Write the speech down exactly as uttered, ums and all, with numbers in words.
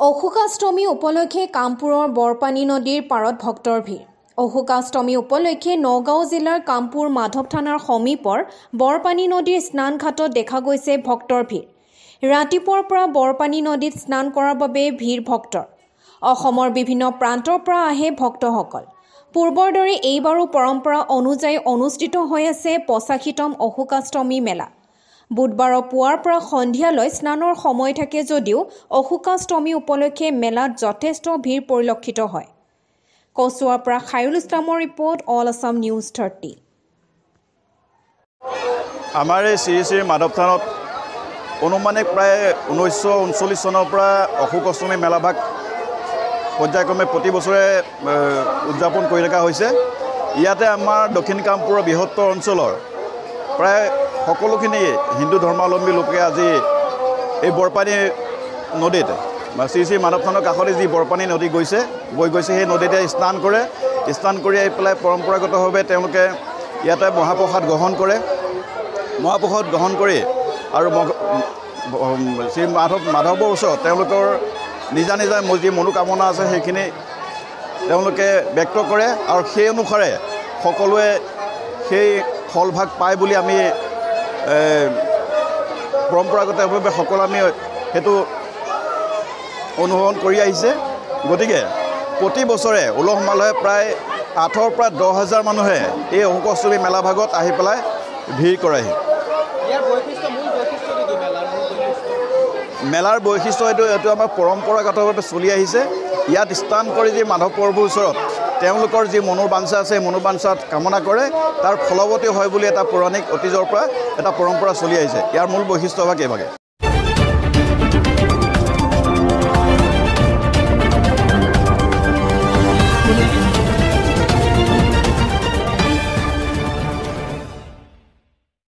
অশোকাষ্টমী উপলক্ষে কামপুৰৰ বৰপানী নদীৰ পাৰত ভক্তৰ ভিৰ। অশোকাষ্টমী উপলক্ষে নগাঁও জিলাৰ কামপুৰ মাধৱ থানাৰ সমীপৰ বৰপানী নদীৰ স্নান ঘাটত দেখা গৈছে ভক্তৰ ভিৰ। ৰাতিপুৱাৰ পৰা বৰপানী নদীত স্নান কৰাৰ বাবে ভিৰ ভক্তৰ। অসমৰ বিভিন্ন প্ৰান্তৰ পৰা আহে ভক্তসকল। পূৰ্বৰ দৰে এইবাৰো পৰম্পৰা অনুযায়ী অনুষ্ঠিত হৈ আছে পঁচাশীতম অশোকাষ্টমী মেলা। বুধবাৰৰ পুৱাৰ পৰা সন্ধিয়ালৈ স্নানৰ সময় থাকে যদিও অশোকাষ্টমী উপলক্ষে মেলাত যথেষ্ট ভিৰ পৰিলক্ষিত হয়। কচুৱাৰ পৰা খায়ৰুল ইছলামৰ report, all Assam news thirty. আমাৰ এই শ্ৰী শ্ৰী মাধৱ থানত অনুমানিক প্ৰায় ঊনৈছশ ঊনচল্লিছ চনৰ পৰা অশোকাষ্টমী মেলাভাগ পৰ্যায়ক্ৰমে প্ৰতি বছৰে উদযাপন কৰি থকা হৈছে। ইয়াতে আমাৰ দক্ষিণ কামপুৰৰ বৃহত্তৰ অঞ্চলৰ প্ৰায় সকলোখিনি হিন্দু ধৰ্মাৱলম্বী লোকে আজি এই বৰপানী নদীত বা শ্ৰী শ্ৰী মাধৱ থানৰ কাষতে যি বৰপানী নদী গৈছে বৈ গৈছে সেই নদীতে স্নান কৰে। স্নান কৰি আহি পেলাই পৰম্পৰাগতভাৱে তেওঁলোকে ইয়াতে মহাপ্ৰসাদ গ্ৰহণ কৰে। মহাপ্ৰসাদ গ্ৰহণ কৰি আৰু শ্ৰী মাধৱ মাধৱৰ ওচৰত তেওঁলোকৰ নিজা নিজা যি মনোকামনা আছে সেইখিনি তেওঁলোকে ব্যক্ত কৰে আৰু সেই অনুসাৰে সকলোৱে সেই ফলভাগ পায় বুলি আমি পৰম্পৰাগতভাৱে সকলো আমি সেইটো অনুসৰণ কৰি আহিছে। গতিকে প্ৰতি বছৰে উলহ মালহে প্ৰায় আঠৰ পৰা দহ হাজাৰ মানুহে এই অশোকাষ্টমী মেলাভাগত আহি পেলাই ভিৰ কৰেহি। মেলাৰ বৈশিষ্ট্য এইটো এইটো আমাৰ পৰম্পৰাগতভাৱে চলি আহিছে। ইয়াত স্নান কৰি যি মাধৱ প্ৰভুৰ ওচৰত তেওঁলোকৰ যি মনৰ বাঞ্ছা আছে মনোবাঞ্ছাত কামনা কৰে তাৰ ফলৱতী হয় বুলি এটা পৌৰাণিক অতীজৰ পৰা এটা পৰম্পৰা চলি আহিছে। ইয়াৰ মূল বৈশিষ্ট্য ভাগ এইভাগে।